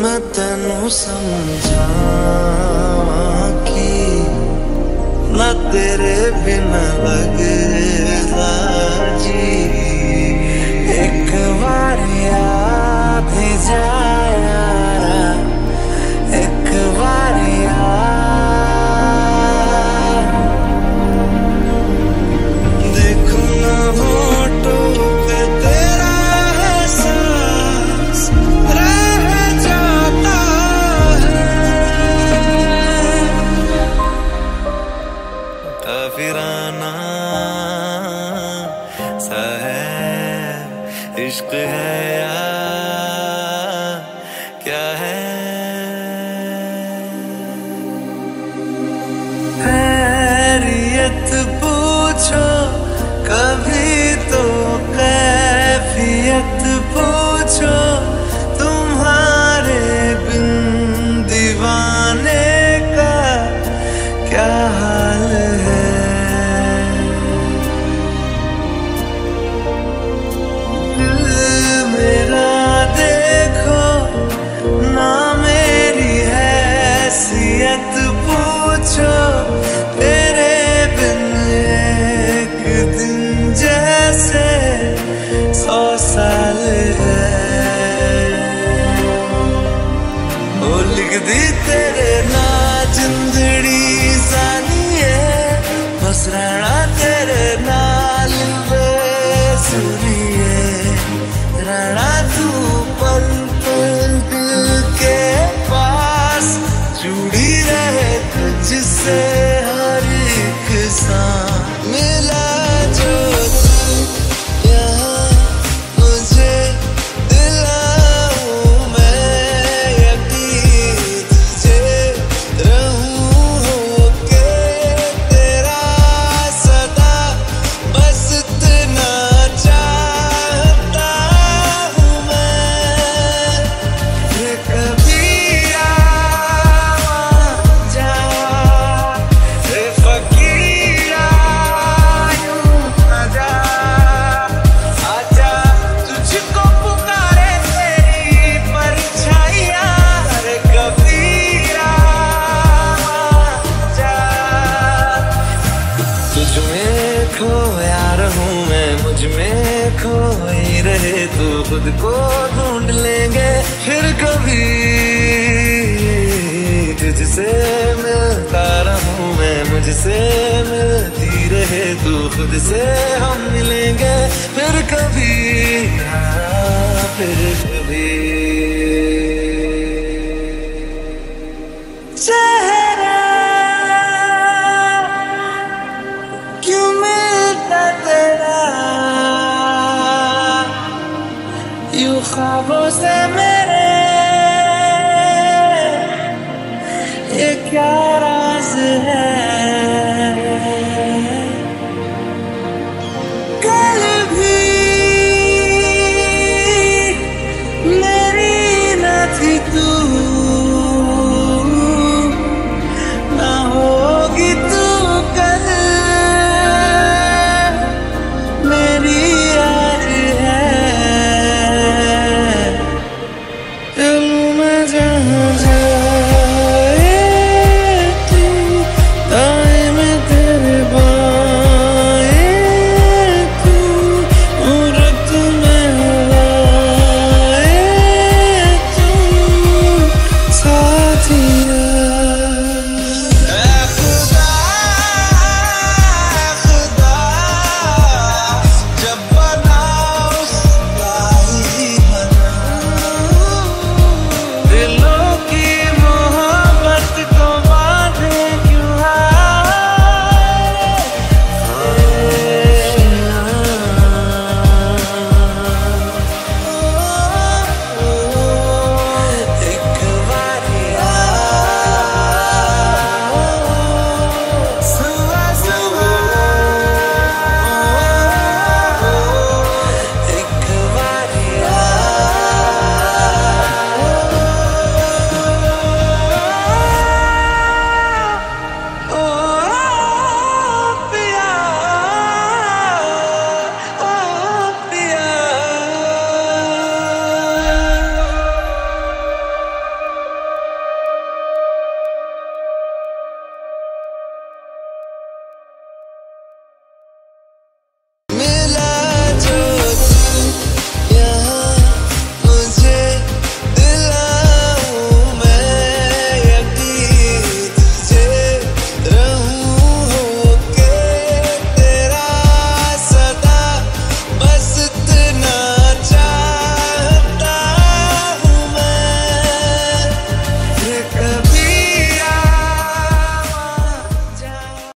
मैं तेनू समझावां कि ना तेरे बिना लगदा जी। एक बार याद ही जाया, एक बार याद देखो ना होठों पे तेरा एहसास रह जाता है। काफिराना सा है इश्क है या क्या है। खैरियत पूछो कभी तो कैफियत पूछो, तुम्हारे बिन दीवाने का क्या हाल है। मेरा देखो ना मेरी हैसियत पूछो, तेरे बिन एक दिन जैसे 100 साल है। वो लिख दी तेरे ना जिंदड़ी सानिए, बस रहना तेरे नाल बेसुरिए। रहना तू पल पल दिल के पास, जुड़ी रहे तुझसे हर एक सांस। मिला जो तू यहाँ मुझे दिलाऊं मैं यकीन, तुझे रहूं होके तेरा सदा, बस इतना चाहता हूँ मैं। ये कभी जा रे फकीरा यूं आजा, आजा तुझको पुकारे तेरी परछाइयाँ। रे कबीरा जा, तुझ में खोया रहूं मैं, मुझ में खोई रहे तू, खुद को ढूंढ लेंगे फिर कभी। तुझसे मिलता रहूं मैं, मुझसे मिलती रहे तू, खुद से हम मिलेंगे फिर कभी, हाँ फिर कभी।